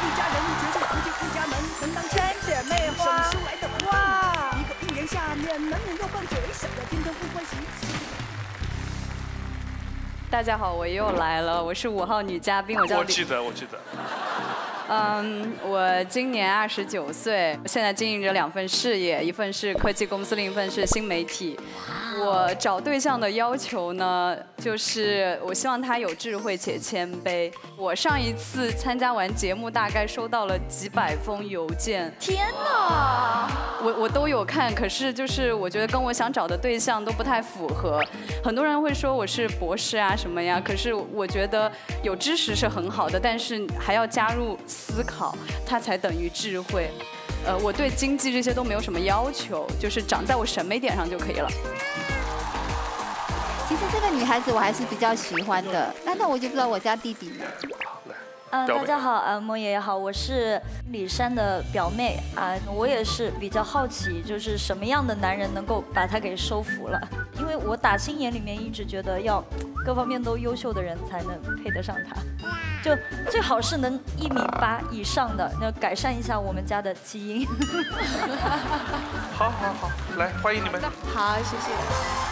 家人，绝对不进一家门，门当三姐妹花，生出来的哇！一个屋檐下面，难免要拌嘴，想要天天互欢喜。 大家好，我又来了，我是5号女嘉宾，我叫。 我记得。 我今年29岁，现在经营着2份事业，一份是科技公司，另一份是新媒体。我找对象的要求呢，就是我希望他有智慧且谦卑。我上一次参加完节目，大概收到了几百封邮件。 天哪！ 我都有看，可是就是我觉得跟我想找的对象都不太符合。很多人会说我是博士啊什么呀，可是我觉得有知识是很好的，但是还要加入思考，它才等于智慧。我对经济这些都没有什么要求，就是长在我审美点上就可以了。 其实这个女孩子我还是比较喜欢的，那我就不知道我家弟弟呢。 大家好，莫爷爷好，我是李珊的表妹啊，我也是比较好奇，就是什么样的男人能够把她给收服了？因为我打心眼里面一直觉得要各方面都优秀的人才能配得上她，就最好是能1.8米以上的，那改善一下我们家的基因。 好，来欢迎你们。 好，谢谢。